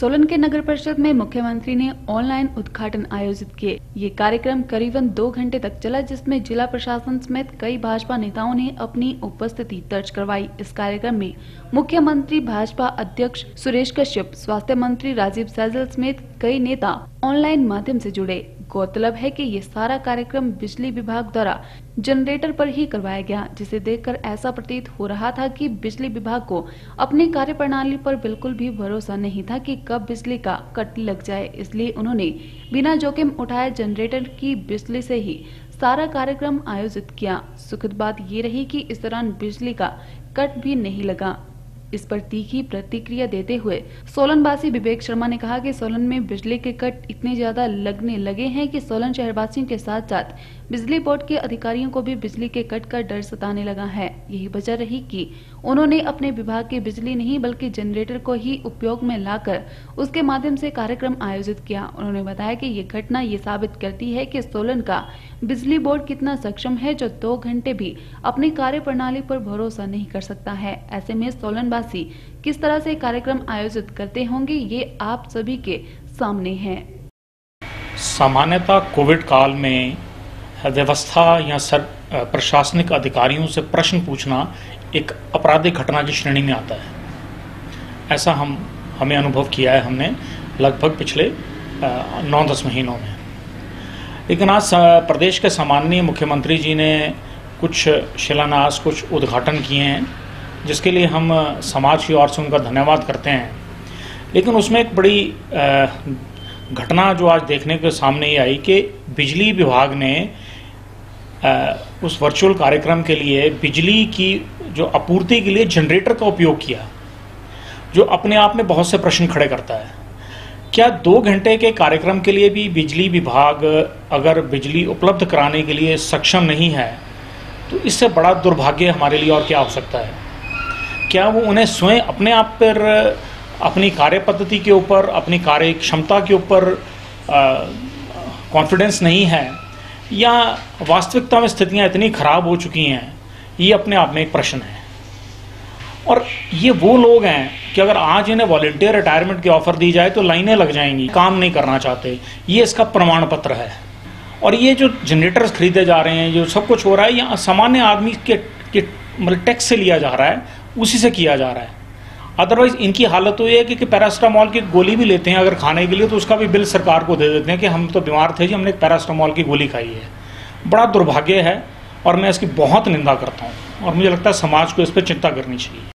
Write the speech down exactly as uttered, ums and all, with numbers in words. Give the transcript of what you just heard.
सोलन के नगर परिषद में मुख्यमंत्री ने ऑनलाइन उद्घाटन आयोजित किए। ये कार्यक्रम करीबन दो घंटे तक चला, जिसमें जिला प्रशासन समेत कई भाजपा नेताओं ने अपनी उपस्थिति दर्ज करवाई। इस कार्यक्रम में मुख्यमंत्री, भाजपा अध्यक्ष सुरेश कश्यप, स्वास्थ्य मंत्री राजीव सैजल समेत कई नेता ऑनलाइन माध्यम से जुड़े। गौरतलब है कि ये सारा कार्यक्रम बिजली विभाग द्वारा जनरेटर पर ही करवाया गया, जिसे देखकर ऐसा प्रतीत हो रहा था कि बिजली विभाग को अपनी कार्यप्रणाली पर बिल्कुल भी भरोसा नहीं था कि कब बिजली का कट लग जाए। इसलिए उन्होंने बिना जोखिम उठाए जनरेटर की बिजली से ही सारा कार्यक्रम आयोजित किया। सुखद बात ये रही कि इस दौरान बिजली का कट भी नहीं लगा। इस पर तीखी प्रतिक्रिया देते हुए सोलनवासी विवेक शर्मा ने कहा कि सोलन में बिजली के कट इतने ज्यादा लगने लगे हैं कि सोलन शहरवासियों के साथ साथ बिजली बोर्ड के अधिकारियों को भी बिजली के कट का डर सताने लगा है। यही वजह रही कि उन्होंने अपने विभाग की बिजली नहीं बल्कि जनरेटर को ही उपयोग में लाकर उसके माध्यम से कार्यक्रम आयोजित किया। उन्होंने बताया कि ये घटना ये साबित करती है कि सोलन का बिजली बोर्ड कितना सक्षम है, जो दो घंटे भी अपनी कार्य प्रणाली पर भरोसा नहीं कर सकता है। ऐसे में सोलनवासी किस तरह से कार्यक्रम आयोजित करते होंगे, ये आप सभी के सामने है। सामान्यतः कोविड काल में व्यवस्था या सर प्रशासनिक अधिकारियों से प्रश्न पूछना एक आपराधिक घटना की श्रेणी में आता है। ऐसा हम हमें अनुभव किया है हमने लगभग पिछले नौ दस महीनों में। लेकिन आज प्रदेश के सम्माननीय मुख्यमंत्री जी ने कुछ शिलान्यास, कुछ उद्घाटन किए हैं, जिसके लिए हम समाज की ओर से उनका धन्यवाद करते हैं। लेकिन उसमें एक बड़ी घटना जो आज देखने के सामने ही आई कि बिजली विभाग ने उस वर्चुअल कार्यक्रम के लिए बिजली की जो आपूर्ति के लिए जनरेटर का उपयोग किया, जो अपने आप में बहुत से प्रश्न खड़े करता है। क्या दो घंटे के कार्यक्रम के लिए भी बिजली विभाग अगर बिजली उपलब्ध कराने के लिए सक्षम नहीं है, तो इससे बड़ा दुर्भाग्य हमारे लिए और क्या हो सकता है? क्या वो उन्हें स्वयं अपने आप पर, अपनी कार्य पद्धति के ऊपर, अपनी कार्य क्षमता के ऊपर कॉन्फिडेंस नहीं है, या वास्तविकता में स्थितियां इतनी खराब हो चुकी हैं? ये अपने आप में एक प्रश्न है। और ये वो लोग हैं कि अगर आज इन्हें वॉलंटियर रिटायरमेंट की ऑफर दी जाए तो लाइनें लग जाएंगी, काम नहीं करना चाहते। ये इसका प्रमाण पत्र है। और ये जो जनरेटर्स खरीदे जा रहे हैं, जो सब कुछ हो रहा है, यहाँ सामान्य आदमी के, के मतलब टैक्स से लिया जा रहा है, उसी से किया जा रहा है। अदरवाइज इनकी हालत तो ये है कि, कि पैरास्टामोल की गोली भी लेते हैं अगर खाने के लिए, तो उसका भी बिल सरकार को दे देते हैं कि हम तो बीमार थे जी, हमने पैरास्टामोल की गोली खाई है। बड़ा दुर्भाग्य है और मैं इसकी बहुत निंदा करता हूँ और मुझे लगता है समाज को इस पर चिंता करनी चाहिए।